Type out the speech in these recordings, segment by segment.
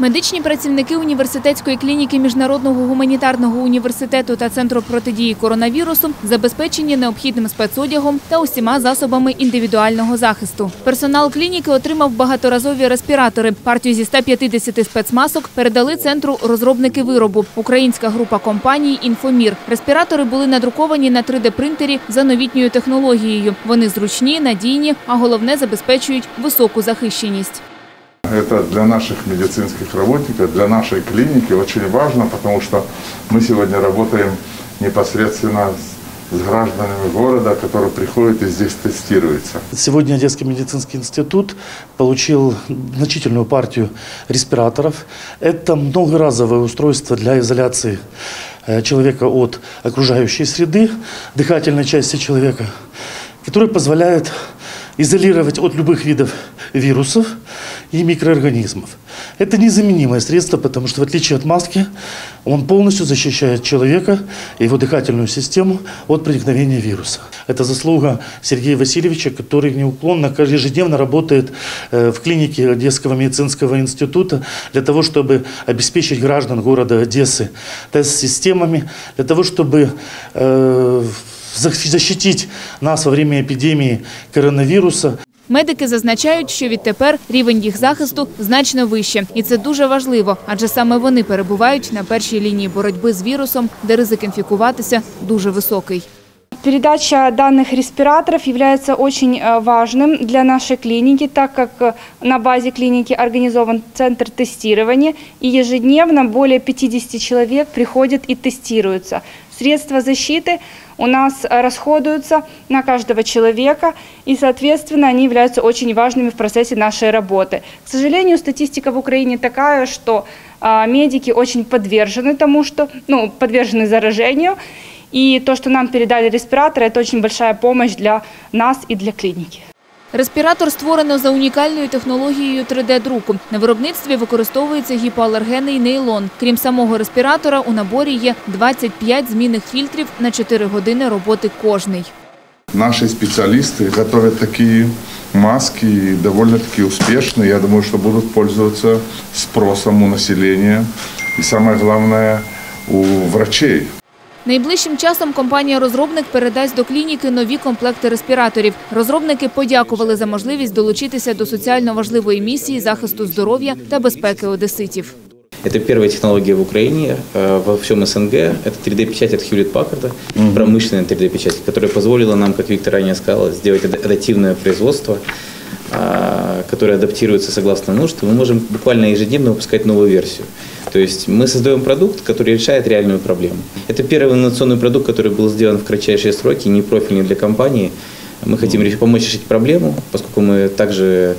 Медичні працівники університетської клініки Міжнародного гуманітарного університету та Центру протидії коронавірусу забезпечені необхідним спецодягом та усіма засобами індивідуального захисту. Персонал клініки отримав багаторазові респіратори. Партію зі 150 спецмасок передали центру розробники виробу – українська група компаній «Інфомір». Респіратори були надруковані на 3D-принтері за новітньою технологією. Вони зручні, надійні, а головне – забезпечують високу захищеність. Это для наших медицинских работников, для нашей клиники очень важно, потому что мы сегодня работаем непосредственно с гражданами города, которые приходят и здесь тестируются. Сегодня Одесский медицинский институт получил значительную партию респираторов. Это многоразовое устройство для изоляции человека от окружающей среды, дыхательной части человека, которое позволяет изолировать от любых видов вирусов и микроорганизмов. Это незаменимое средство, потому что в отличие от маски, он полностью защищает человека и его дыхательную систему от проникновения вируса. Это заслуга Сергея Васильевича, который неуклонно, ежедневно работает в клинике Одесского медицинского института для того, чтобы обеспечить граждан города Одессы тест-системами, для того, чтобы защитить нас во время епідемії коронавірусу. Медики зазначають, що відтепер рівень їх захисту значно вище. І це дуже важливо, адже саме вони перебувають на першій лінії боротьби з вірусом, де ризик інфікуватися дуже високий. Передача данных респираторов является очень важным для нашей клиники, так как на базе клиники организован центр тестирования, и ежедневно более 50 человек приходят и тестируются. Средства защиты у нас расходуются на каждого человека, и, соответственно, они являются очень важными в процессе нашей работы. К сожалению, статистика в Украине такая, что медики очень подвержены тому, что, подвержены заражению. И то, что нам передали респираторы, это очень большая помощь для нас и для клиники. Респіратор створено за унікальною технологією 3D-друку. На виробництві використовується гіпоалергенний нейлон. Крім самого респіратора, у наборі є 25 змінних фільтрів на 4 години роботи кожний. Наши специалисты готовят такие маски довольно-таки успешные. Я думаю, что будут пользоваться спросом у населения и, самое главное, у врачей. Найближчим часом компанія-розробник передасть до клініки нові комплекти респіраторів. Розробники подякували за можливість долучитися до соціально важливої місії захисту здоров'я та безпеки одеситів. Это первая технология в Украине, во всем СНГ. Это 3D-печать от Hewlett-Packard, промышленная 3D-печать, которая позволила нам, как Виктор ранее сказал, сделать адаптивное производство, которое адаптируется согласно нуждам. Мы можем буквально ежедневно выпускать новую версию. То есть мы создаем продукт, который решает реальную проблему. Это первый инновационный продукт, который был сделан в кратчайшие сроки, не профильный для компании. Мы хотим помочь решить проблему, поскольку мы также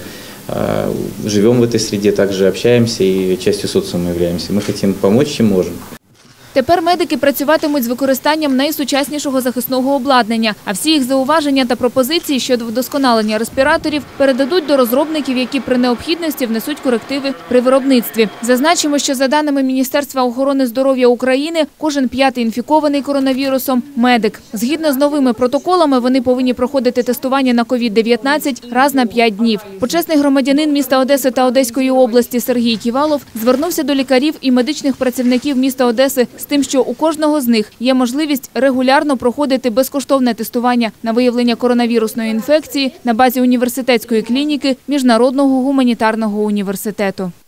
живем в этой среде, также общаемся и частью социума являемся. Мы хотим помочь, чем можем. Тепер медики працюватимуть з використанням найсучаснішого захисного обладнання, а всі їх зауваження та пропозиції щодо вдосконалення респіраторів передадуть до розробників, які при необхідності внесуть корективи при виробництві. Зазначимо, що за даними Міністерства охорони здоров'я України, кожен 5-й інфікований коронавірусом – медик. Згідно з новими протоколами, вони повинні проходити тестування на COVID-19 раз на 5 днів. Почесний громадянин міста Одеси та Одеської області Сергій Ківалов звернувся до лікарів і медичних працівників міста Одеси з тим, що у кожного з них є можливість регулярно проходити безкоштовне тестування на виявлення коронавірусної інфекції на базі університетської клініки Міжнародного гуманітарного університету.